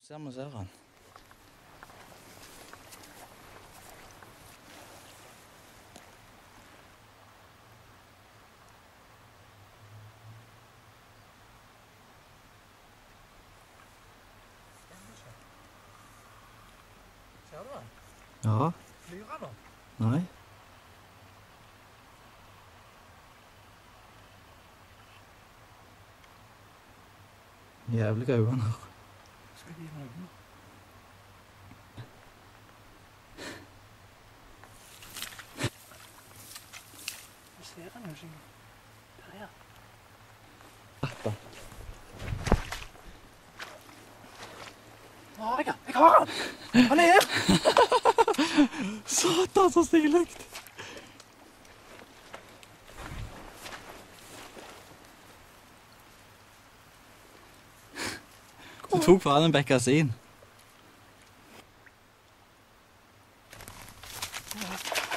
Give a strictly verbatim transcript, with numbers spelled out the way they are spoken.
Ser vi ser han. Ser du han? Ja. Flyr han nå? Nei. Jævlig øyne her. Skal jeg gi meg øynene? Jeg ser han jo ikke. Der er han. Appa. Nå har jeg han! Jeg har han! Han er her! Satan, så stilig! Du tok faen en bekkasin.